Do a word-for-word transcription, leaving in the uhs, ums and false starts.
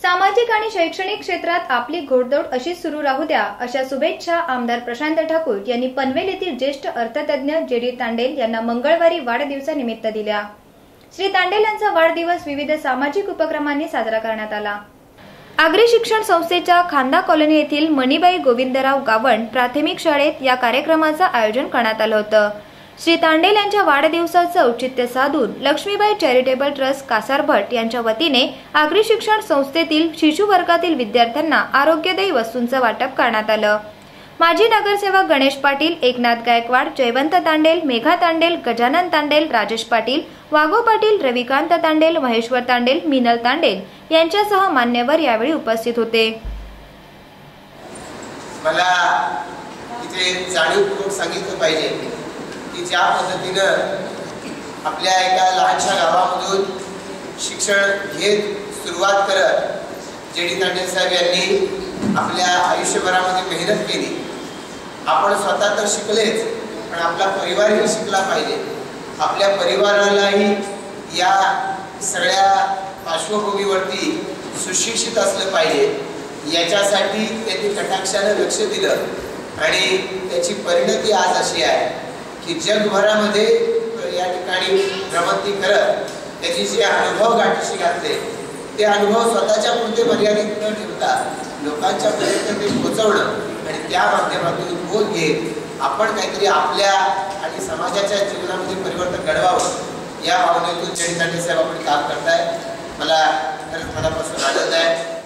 सामाजिक आणि शैक्षणिक क्षेत्रात आपली घोडदौड अशीच सुरू राहू द्या, अशा शुभेच्छा आमदार प्रशांत ठाकूर यांनी पनवेल येथील ज्येष्ठ अर्थतज्ञ जे डी तांडेल यांना मंगळवारी वाढदिवसानिमित्त दिल्या। श्री तांडेल यांचा वाढदिवस विविध सामाजिक उपक्रमांनी साजरा करण्यात आला। आगरी शिक्षण संस्थेच्या खांदा कॉलनी येथील मणिबाई गोविंदराव गावंड प्राथमिक शाळेत या कार्यक्रमाचे आयोजन करण्यात आले होते। श्री तांडेल यांच्या वाढदिवसाचे औचित्य साधून लक्ष्मीबाई चॅरिटेबल ट्रस्ट कासारभट यांच्या वतीने आगरी शिक्षण संस्थेतील शिशु वर्गातील विद्यार्थ्यांना आरोग्यदायी वस्तूंचे वाटप करण्यात आले। माजी नगरसेवक गणेश पाटील, एकनाथ गायकवाड, जयवंत तांडेल, मेघा तांडेल, गजानन तांडेल, राजेश पाटील, वाघो पाटील, रविकांत तांडेल, महेश्वर तांडेल, मिनल तांडेल यांच्यासह मान्यवर यावेळी उपस्थित होते। मला इथे जाणीवपूर्वक सांगितलं पाहिजे की ज्या पद्धतीनं आपल्या एका लहानशा गावामधून शिक्षण घेत सुरुवात करत जे डी तांडेल साहेब यांनी आपल्या आयुष्यभरामध्ये मेहनत केली। आपण स्वतः तर शिकलेच, पण आपला परिवारही शिकला पाहिजे। आपल्या परिवारालाही या सगळ्या पार्श्वभूमीवरती सुशिक्षित असलं पाहिजे। याच्यासाठी त्यांनी कटाक्षाने लक्ष दिलं आणि त्याची परिणती आज अशी आहे की जगभरामध्ये या ठिकाणी भ्रमंती करत त्याची जे अनुभव गाठीशी घातले ते अनुभव स्वतःच्या पुरते मर्यादित न ठेवता लोकांच्या पर्यंत ते पोहोचवणं आणि त्या माध्यमातून बोध घेत आपण काहीतरी आपल्या आणि समाजाच्या जीवनामध्ये परिवर्तन घडवावं या भावनेतून जे डी तांडेल साहेब आपण काम करताय। मला खरंच मनापासून आनंद आहे।